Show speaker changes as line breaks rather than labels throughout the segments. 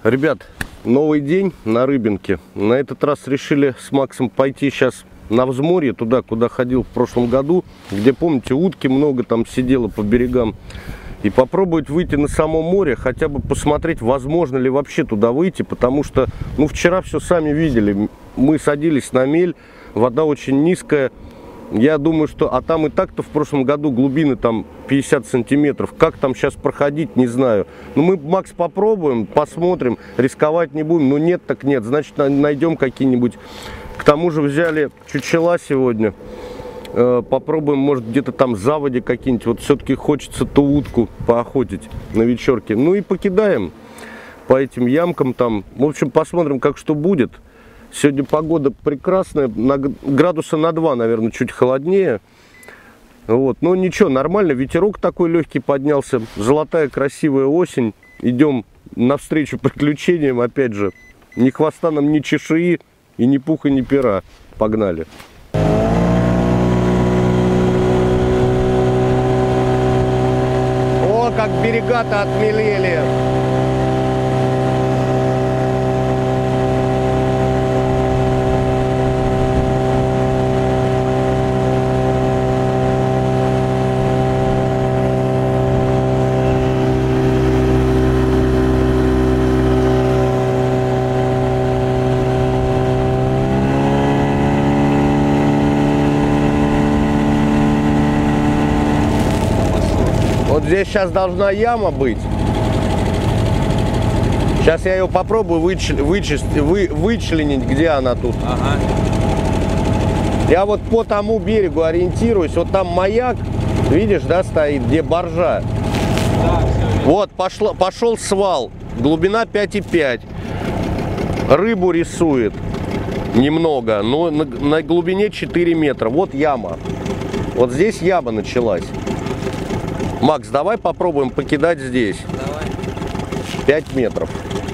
Ребят, новый день на Рыбинке. На этот раз решили с Максом пойти сейчас на взморье, туда, куда ходил в прошлом году, где, помните, утки много там сидело по берегам. И попробовать выйти на само море, хотя бы посмотреть, возможно ли вообще туда выйти, потому что, ну, вчера все сами видели. Мы садились на мель, вода очень низкая. Я думаю, что... А там и так-то в прошлом году глубины там 50 сантиметров. Как там сейчас проходить, не знаю. Ну, мы, Макс, попробуем, посмотрим. Рисковать не будем. Ну, нет, так нет. Значит, найдем какие-нибудь... К тому же взяли чучела сегодня. Попробуем, может, где-то там заводи какие-нибудь. Вот все-таки хочется ту утку поохотить на вечерке. Ну и покидаем по этим ямкам там. В общем, посмотрим, как что будет. Сегодня погода прекрасная, градуса на 2, наверное, чуть холоднее. Вот. Но ничего, нормально, ветерок такой легкий поднялся. Золотая красивая осень. Идем навстречу приключениям, опять же. Ни хвоста нам, ни чешуи, и ни пуха, ни пера. Погнали. О, как берега-то отмелели. Вот здесь сейчас должна яма быть. Сейчас я ее попробую вычленить, где она тут.
Ага.
Я вот по тому берегу ориентируюсь. Вот там маяк, видишь, да, стоит, где боржа.
Да,
вот пошел свал. Глубина 5,5. Рыбу рисует немного, но на глубине 4 метра. Вот яма. Вот здесь яма началась. Макс, давай попробуем покидать здесь.
Давай.
5 метров.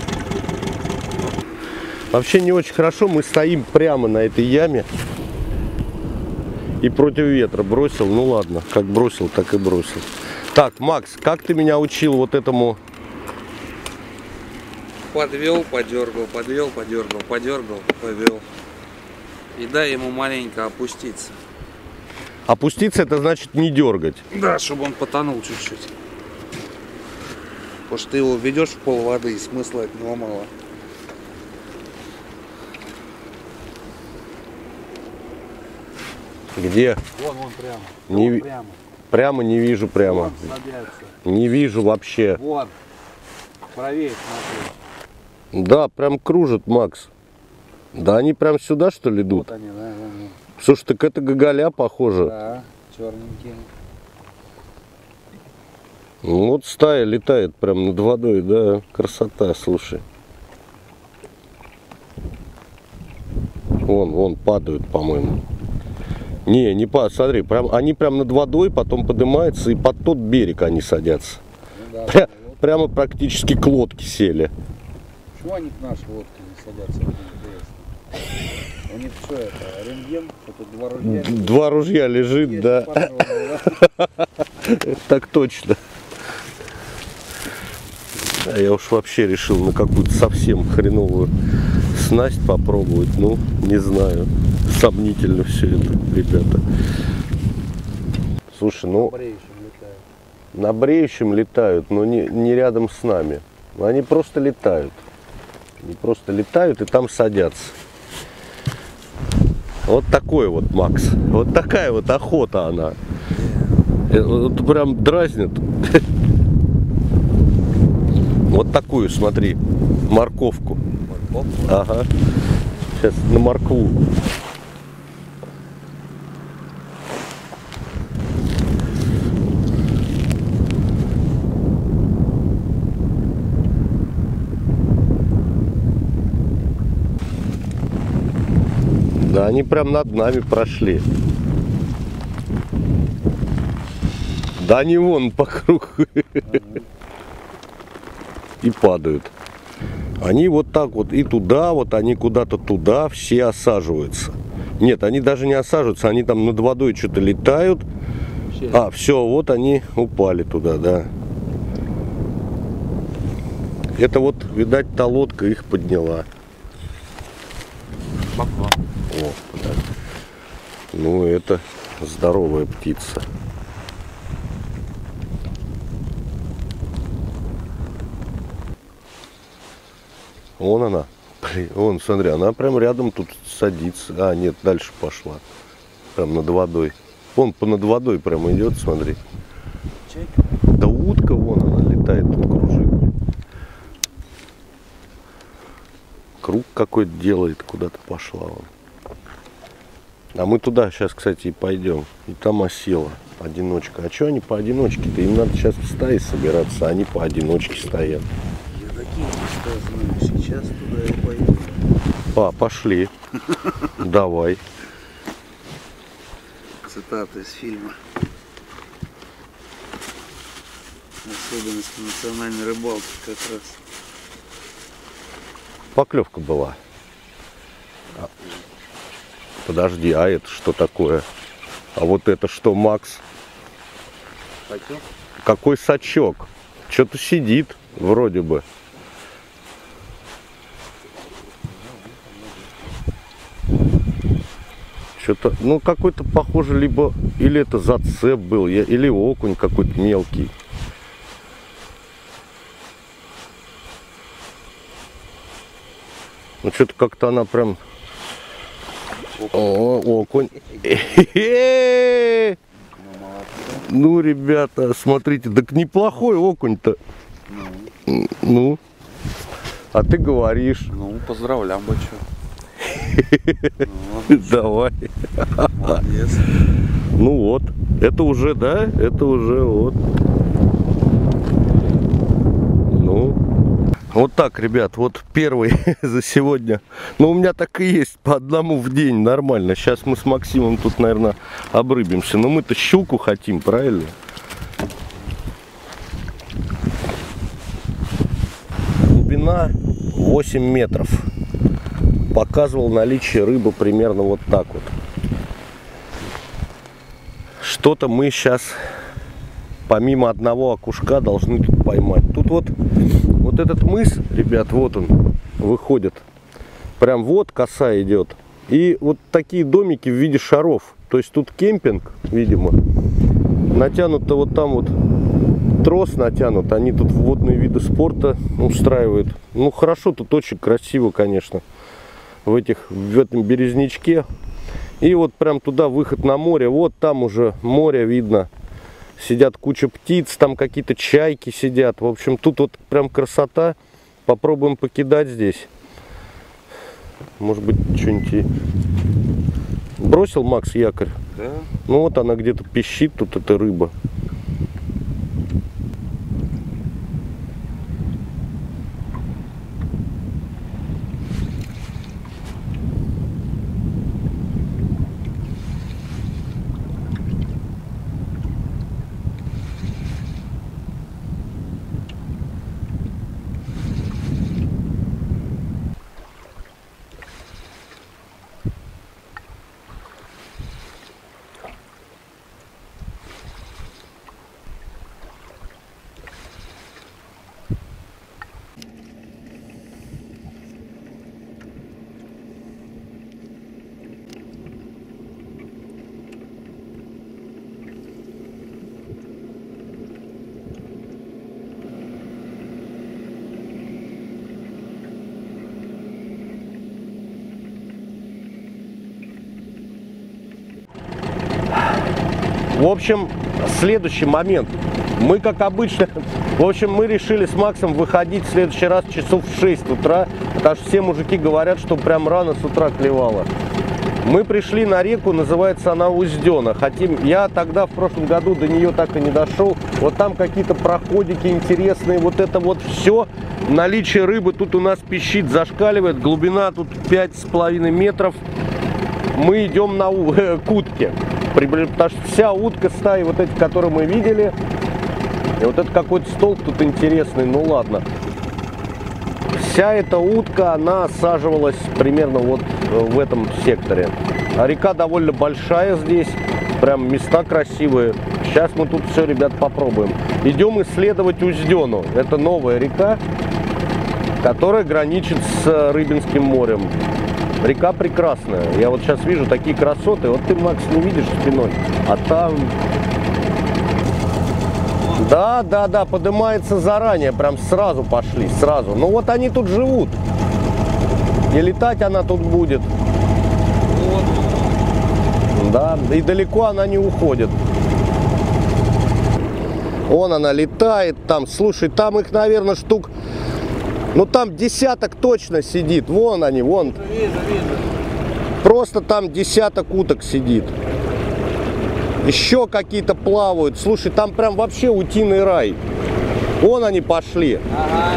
Вообще не очень хорошо. Мы стоим прямо на этой яме. И против ветра бросил. Ну ладно, как бросил, так и бросил. Так, Макс, как ты меня учил вот этому?
Подвел, подергал, подвел, подергал, подергал, повел. И дай ему маленько опуститься.
Опуститься — это значит не дергать.
Да, чтобы он потонул чуть-чуть. Потому что ты его ведешь в пол воды, и смысла от него мало.
Где?
Вон прямо.
Не...
Прямо.
Прямо не вижу прямо.
Вон садятся.
Не вижу вообще.
Вон. Правее смотри.
Да, прям кружит, Макс. Да они прям сюда, что ли, идут?
Вот они, да.
Слушай, так это гоголя похоже.
Да, черненькие.
Ну, вот стая летает прям над водой, да, красота, слушай. Вон падают, по-моему. Не падают, смотри, они прям над водой, потом поднимаются, и под тот берег они садятся.
Ну, да,
прямо практически к лодке сели.
Почему они к нашей лодке не садятся? У них что это, рентген? Тут два ружья?
Два ружья лежит, да. Так точно. А я уж вообще решил на какую-то совсем хреновую снасть попробовать. Ну, не знаю. Сомнительно все это, ребята. Слушай, ну... На бреющем летают, но не рядом с нами. Они просто летают. Они просто летают и там садятся. Вот такой вот, Макс. Вот такая вот охота она. Это прям дразнит. Вот такую, смотри, морковку.
Морковку?
Ага. Сейчас на моркву. Да, они прям над нами прошли. Да они вон по кругу. И падают. Они вот так вот и туда, вот они куда-то туда все осаживаются. Нет, они даже не осаживаются, они там над водой что-то летают. А, все, вот они упали туда, да. Это вот, видать, та лодка их подняла.
Баклан.
О, да. Ну, это здоровая птица. Вон она. Блин, вон, смотри, она прям рядом тут садится. А, нет, дальше пошла. Прям над водой. Вон над водой прям идет, смотри.
Чайка?
Да утка вон она летает, тут кружит. Круг какой-то делает, куда-то пошла он. А мы туда сейчас, кстати, и пойдем. И там осела одиночка. А что они поодиночке-то? Им надо сейчас в стае собираться, а они поодиночке стоят.
Я такие места знаю. Сейчас туда и пойду.
Пошли. Давай.
Цитата из фильма. Особенности национальной рыбалки как раз.
Поклевка была. Подожди, а это что такое? А вот это что, Макс?
Сачок?
Какой сачок? Что-то сидит, вроде бы. Что-то, ну, какой-то похоже, либо, или это зацеп был, или окунь какой-то мелкий. Ну, что-то как-то она прям... О, окунь. Ну, ребята, смотрите, так неплохой окунь-то. Ну, а ты говоришь.
Ну, поздравляем, бачок.
Давай.
Молодец.
Ну вот, это уже, да? Это уже вот. Ну, вот так, ребят, вот первый за сегодня. Ну, у меня так и есть, по одному в день, нормально. Сейчас мы с Максимом тут, наверное, обрыбимся. Но мы-то щуку хотим, правильно? Глубина 8 метров. Показывал наличие рыбы примерно вот так вот. Что-то мы сейчас, помимо одного окушка, должны тут поймать. Тут вот этот мыс, ребят, вот он выходит. Прям вот коса идет. И вот такие домики в виде шаров. То есть тут кемпинг, видимо. Натянуто вот там вот трос натянут. Они тут водные виды спорта устраивают. Ну хорошо, тут очень красиво, конечно. В этом березнячке. И вот прям туда выход на море. Вот там уже море видно. Сидят куча птиц, там какие-то чайки сидят. В общем, тут вот прям красота. Попробуем покидать здесь. Может быть, что-нибудь и... Бросил Макс якорь?
Да.
Ну вот она где-то пищит, тут эта рыба. В общем, следующий момент. Мы, как обычно, в общем, мы решили с Максом выходить в следующий раз часов в 6 утра, потому что все мужики говорят, что прям рано с утра клевало. Мы пришли на реку, называется она Уздена. Хотим, я тогда в прошлом году до нее так и не дошел. Вот там какие-то проходики интересные, вот это вот все. Наличие рыбы тут у нас пищит, зашкаливает. Глубина тут 5,5 метров. Мы идем к утке. Потому что вся утка стаи, вот эти, которые мы видели. И вот это какой-то столб тут интересный, ну ладно. Вся эта утка, она осаживалась примерно вот в этом секторе. А река довольно большая здесь, прям места красивые. Сейчас мы тут все, ребят, попробуем. Идем исследовать Уздену. Это новая река. которая граничит с Рыбинским морем. Река прекрасная. Я вот сейчас вижу такие красоты. Вот ты, Макс, не видишь спиной, а там... Да, да, да, поднимается заранее, прям сразу пошли, сразу. Ну вот они тут живут. И летать она тут будет. Да, и далеко она не уходит. Вон она летает там. Слушай, там их, наверное, штук... Ну там десяток точно сидит. Вон они, вон.
Вижу.
Просто там десяток уток сидит. Еще какие-то плавают. Слушай, там прям вообще утиный рай. Вон они пошли.
Ага.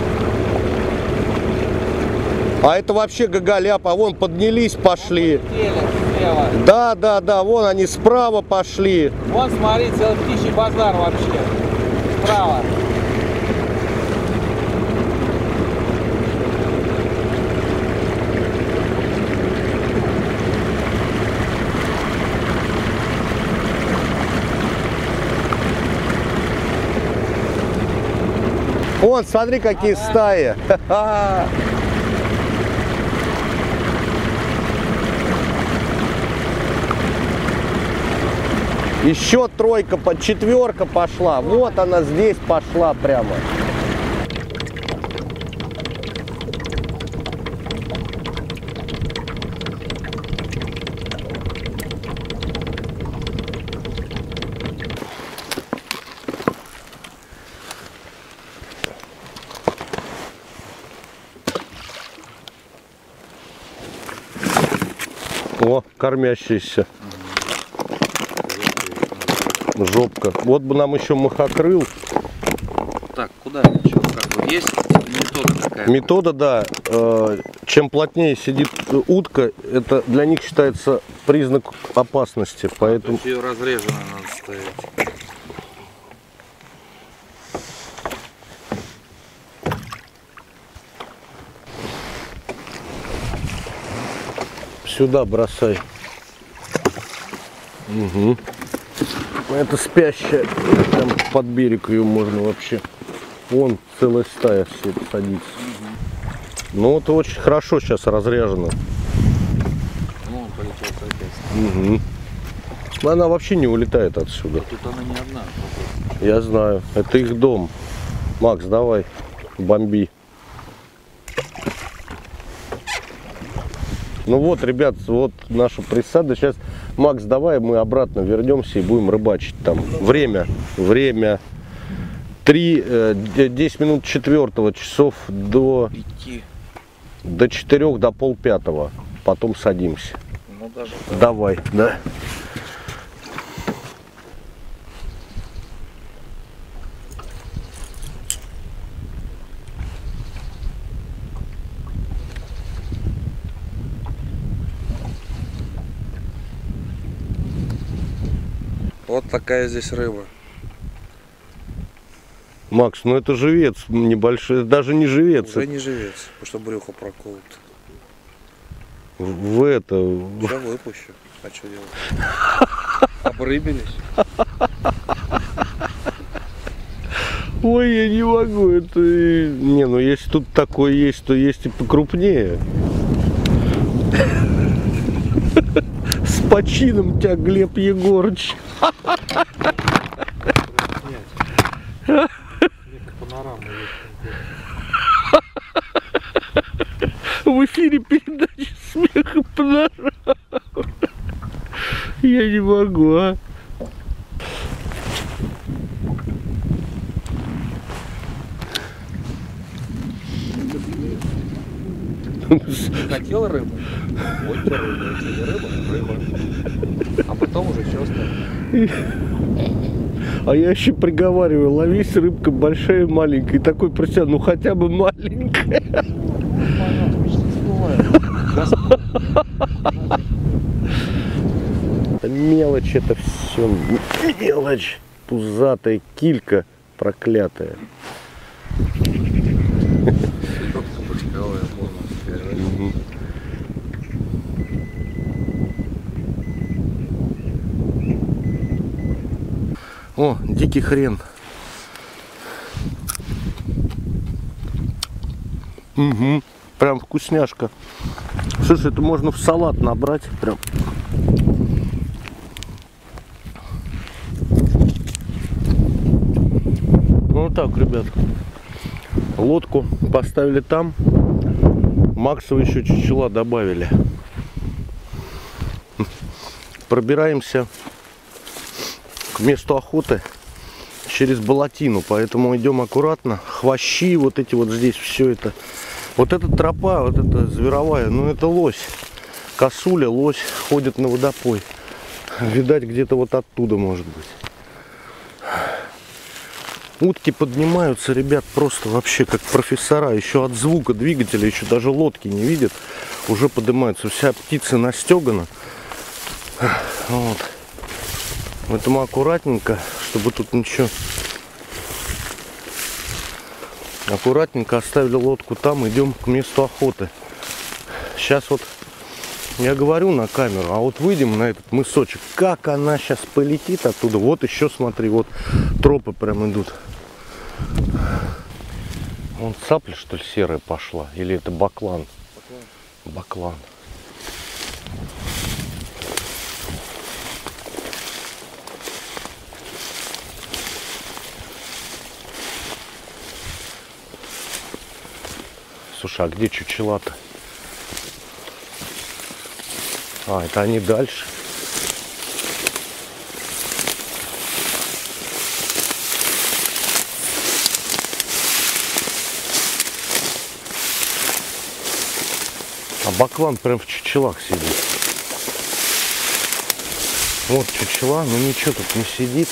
А это вообще гагаляп. А вон поднялись, пошли.
Слева.
Да, да, да. Вон они справа пошли.
Вон, смотри, целый птичий базар вообще. Справа.
Вон, смотри, какие стаи. Еще тройка, четверка пошла. Вот она здесь пошла прямо. О, кормящийся. Жопка. Вот бы нам еще махокрыл.
Так, куда? Что, как бы есть метода такая?
Метода, да. Чем плотнее сидит утка, это для них считается признак опасности. Поэтому...
Ее разрежено надо ставить.
Сюда бросай. Угу. Это спящая. Там под берег ее можно вообще. Вон целая стая все садится. Ну вот очень хорошо сейчас разряжено.
Ну, он полетел опять.
Угу. Она вообще не улетает отсюда.
Тут она не одна.
Я знаю. Это их дом. Макс, давай, бомби. Ну вот, ребят, вот наша присада. Сейчас, Макс, давай мы обратно вернемся и будем рыбачить там. Время 10 минут 4 часов до 4, до полпятого. Потом садимся.
Ну, даже
давай, да.
вот такая здесь рыба.
Макс, ну это живец небольшой, даже не живец.
Уже не живец, потому что брюхо проколото.
В это...
Сейчас выпущу. А что делать? Обрыбились.
Ой, я не могу, это... Не, ну если тут такое есть, то есть и покрупнее. С почином тебя, Глеб Егорыч. В эфире передачи «Смех и панорама». Я не могу, а.
Хотел рыбу? Вот тебе рыба. Если рыба. А потом уже все остальное.
А я еще приговариваю, ловись рыбка большая и маленькая. И такой про себя, ну хотя бы маленькая. Мелочь это все. Мелочь. Пузатая килька проклятая. О, дикий хрен. Угу. Прям вкусняшка. Слушай, это можно в салат набрать. Прям. Ну вот так, ребят. Лодку поставили там. Максову еще чучела добавили. Пробираемся к месту охоты через болотину, поэтому идем аккуратно. Хвощи, вот эти вот здесь все это. Вот эта тропа, вот эта зверовая, ну это лось. Косуля, лось ходит на водопой. Видать, где-то вот оттуда, может быть. Утки поднимаются, ребят, просто вообще как профессора. Еще от звука двигателя, еще даже лодки не видят. Уже поднимаются. Вся птица настегана. Вот. Поэтому аккуратненько, чтобы тут ничего. Аккуратненько оставили лодку там, идем к месту охоты. Сейчас вот я говорю на камеру, а вот выйдем на этот мысочек, как она сейчас полетит оттуда. Вот еще смотри, вот тропы прям идут. Вон цапля, что ли, серая пошла, или это баклан? Баклан. Слушай, а где чучела-то? А, это они дальше. А баклан прям в чучелах сидит. Вот чучела, но ничего тут не сидит.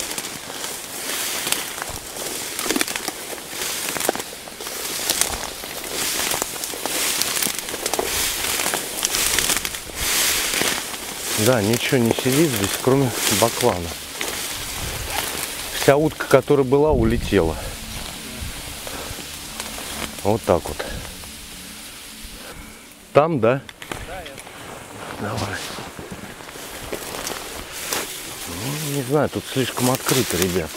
Да, ничего не сидит здесь, кроме баклана. Вся утка, которая была, улетела. Вот так вот. Там, да?
Да, я...
Давай. Ну, не знаю, тут слишком открыто, ребят.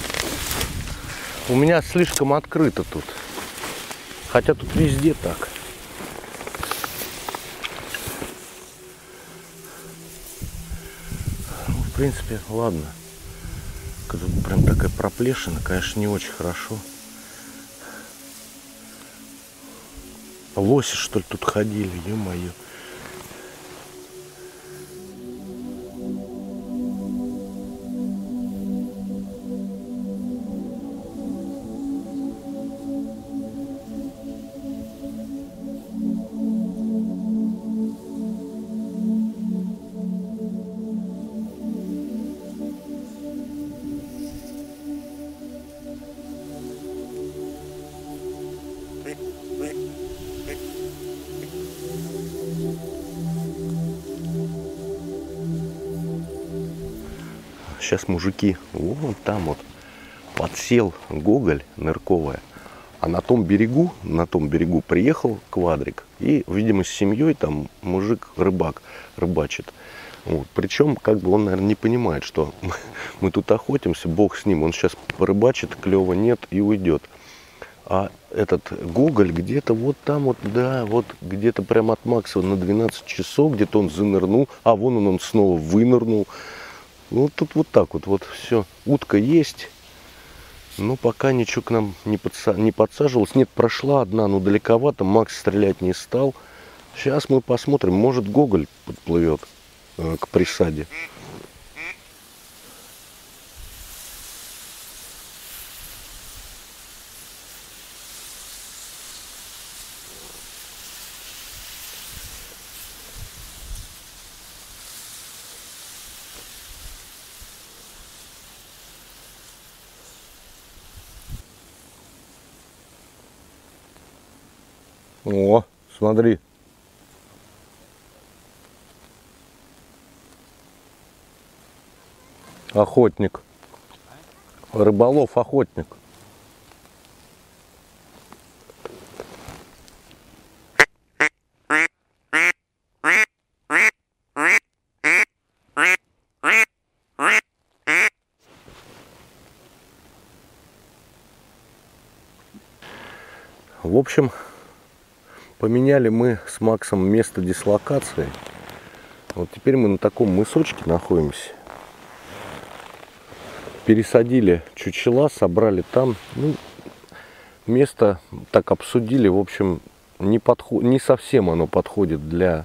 У меня слишком открыто тут. Хотя тут везде так. Ну, в принципе, ладно. Тут прям такая проплешина, конечно, не очень хорошо. Лоси, что ли, тут ходили, ё-моё. Сейчас мужики, вон там вот подсел гоголь нырковая, а на том берегу приехал квадрик. И, видимо, с семьей там мужик-рыбак рыбачит. Вот. Причем, как бы он, наверное, не понимает, что мы тут охотимся, бог с ним, он сейчас порыбачит, клёва нет и уйдет. А этот гоголь где-то вот там вот, да, вот где-то прямо от Макса на 12 часов, где-то он занырнул, а вон он снова вынырнул. Ну, тут вот так вот все. Утка есть, но пока ничего к нам не подсаживалось. Нет, прошла одна, но далековато. Макс стрелять не стал. Сейчас мы посмотрим, может, гоголь подплывет к присаде. О, смотри. Охотник. Рыболов-охотник. В общем, Поменяли мы с Максом место дислокации. Вот теперь мы на таком мысочке находимся. Пересадили чучела, собрали там. Ну, место так обсудили, в общем, не совсем оно подходит для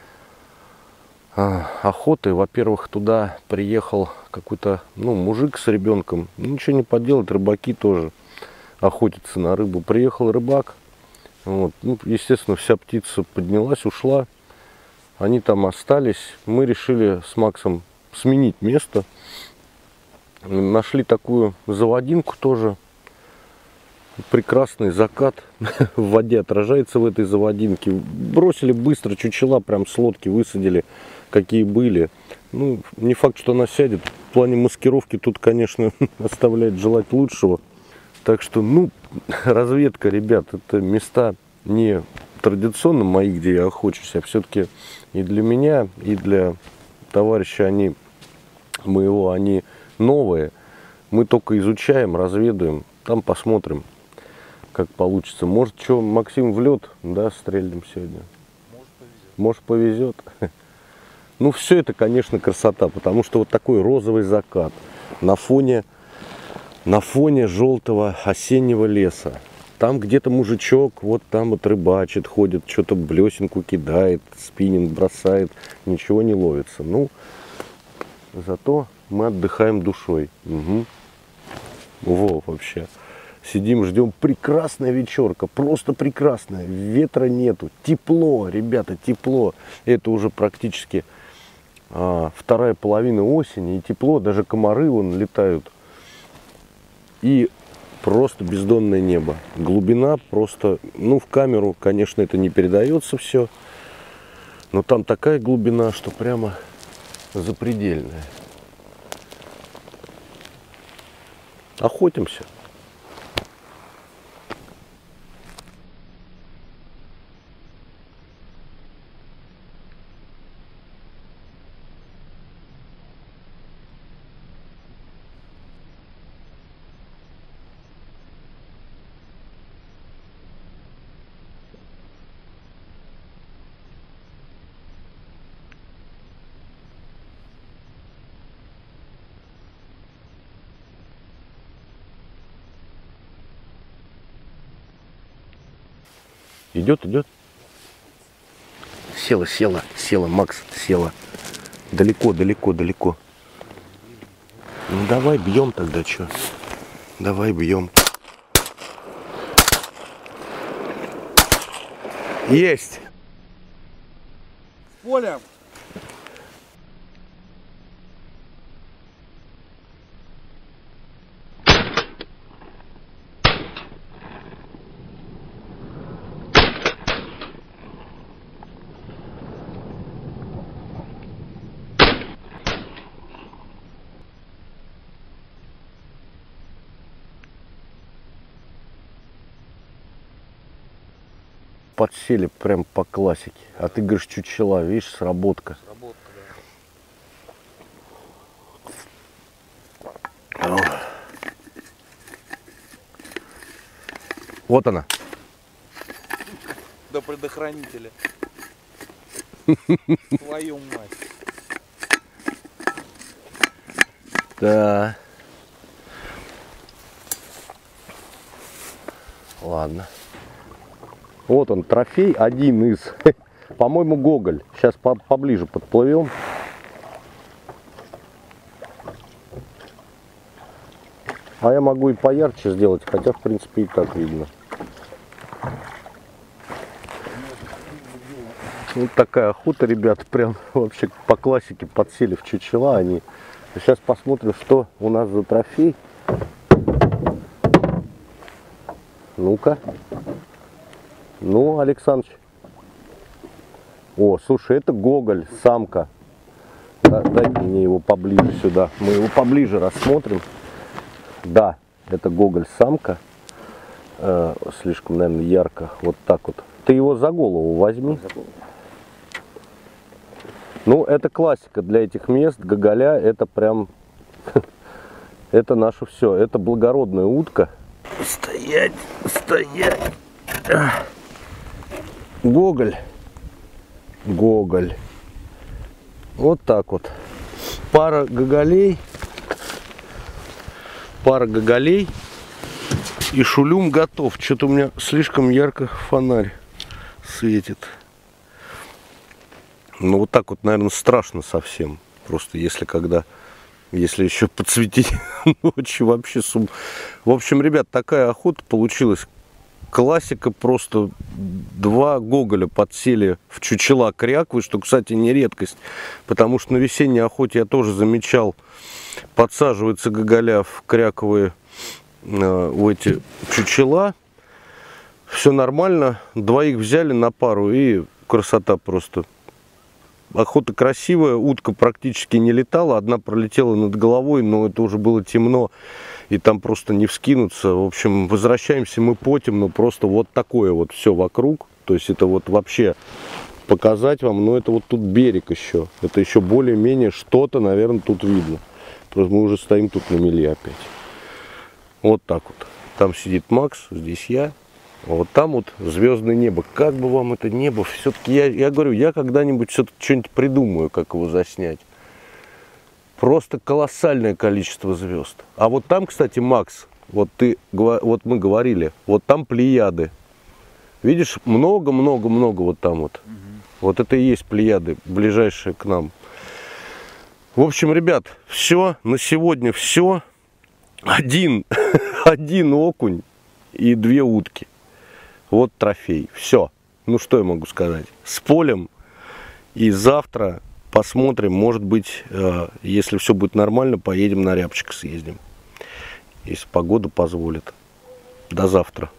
охоты. Во-первых, туда приехал какой-то мужик с ребенком. Ничего не поделать, рыбаки тоже охотятся на рыбу. Приехал рыбак. Вот. Естественно, вся птица поднялась, ушла. Они там остались. Мы решили с Максом сменить место. Нашли такую заводинку тоже. Прекрасный закат в воде отражается в этой заводинке. Бросили быстро чучела, прям с лодки высадили, какие были. Ну, не факт, что она сядет. В плане маскировки тут, конечно, оставляет желать лучшего. Так что, разведка, ребят, это места не традиционно мои, где я охочусь, а все-таки и для меня, и для товарища они новые. Мы только изучаем, разведываем, там посмотрим, как получится. Может, что, Максим, в лед, да, стрельнем сегодня? Может, повезет. Ну, все это, конечно, красота, потому что вот такой розовый закат на фоне желтого осеннего леса. Там где-то мужичок, вот там вот рыбачит, ходит, что-то блесенку кидает, спиннинг бросает, ничего не ловится. Ну, зато мы отдыхаем душой. Угу. Во, вообще. Сидим, ждем. Прекрасная вечерка, просто прекрасная. Ветра нету, тепло, ребята, тепло. Это уже практически вторая половина осени, и тепло, даже комары вон летают. И просто бездонное небо. Глубина просто, в камеру, конечно, это не передается все. Но там такая глубина, что прямо запредельная. Охотимся. Идет. Села, Макс, села. Далеко. Ну давай бьем тогда, что? Давай бьем. Есть!
С полем!
Подсели прям по классике. А ты говоришь, чучела, видишь, сработка. Вот она.
До предохранителя. Твою мать.
Да. Ладно. Вот он, трофей, один из, по-моему, гоголь. Сейчас поближе подплывем. А я могу и поярче сделать, хотя, в принципе, и так видно. Вот такая охота, ребят, прям вообще по классике подсели в чучела они. Сейчас посмотрим, что у нас за трофей. Ну-ка. Ну, Александрович. О, слушай, это гоголь, самка. Дайте мне его поближе сюда. Мы его поближе рассмотрим. Да, это гоголь, самка. Слишком, наверное, ярко. Вот так вот. Ты его за голову возьми. Ну, это классика для этих мест. Гоголя, это прям... Это наше все. Это благородная утка. Стоять. Гоголь. Гоголь. Вот так вот. Пара гоголей. Пара гоголей. И шулюм готов. Что-то у меня слишком ярко фонарь светит. Ну вот так вот, наверное, страшно совсем. Просто если еще подсветить ночью, вообще сум. В общем, ребят, такая охота получилась. Классика просто. 2 гоголя подсели в чучела кряквы, что, кстати, не редкость. Потому что на весенней охоте я тоже замечал, подсаживаются гоголя в кряковые в эти чучела. Все нормально. 2 взяли на пару, и красота просто. Охота красивая, утка практически не летала, одна пролетела над головой, но это уже было темно, и там просто не вскинуться. В общем, возвращаемся мы потем, но просто вот такое вот все вокруг. То есть это вот вообще показать вам, но это вот тут берег еще. Это еще более-менее что-то, наверное, тут видно. Просто мы уже стоим тут на мели опять. Вот так вот. Там сидит Макс, здесь я. А вот там вот звездное небо. Как бы вам это небо, все-таки я говорю, я когда-нибудь все-таки что-нибудь придумаю, как его заснять. Просто колоссальное количество звезд. А вот там, кстати, Макс, вот мы говорили, вот там Плеяды. Видишь, много-много-много вот там вот. Вот это и есть Плеяды, ближайшие к нам. В общем, ребят, все, на сегодня все. Один окунь и 2 утки. Вот трофей. Все. Ну что я могу сказать? С полем. И завтра посмотрим. Может быть, если все будет нормально, поедем на Рябчик съездим. Если погода позволит. До завтра.